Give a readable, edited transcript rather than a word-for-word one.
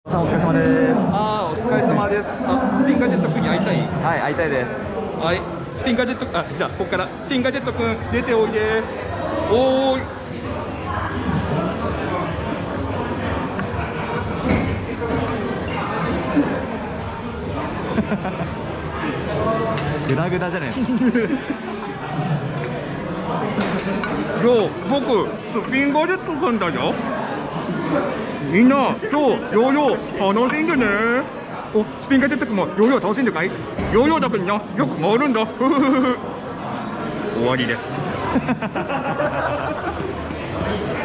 さんお疲れ様です。 お疲れ様です。スピンガジェット君に会いたい。 はい、会いたいです。 はい、スピンガジェット、じゃあここからスピンガジェット君出ておいで。おーい。 グダグダじゃないですか。 僕スピンガジェット君だよ。みんな今日ヨーヨー楽しんでね。お、スピンガジェット君もヨーヨー楽しんでかい？ヨーヨーだけにな、よく回るんだ。終わりです。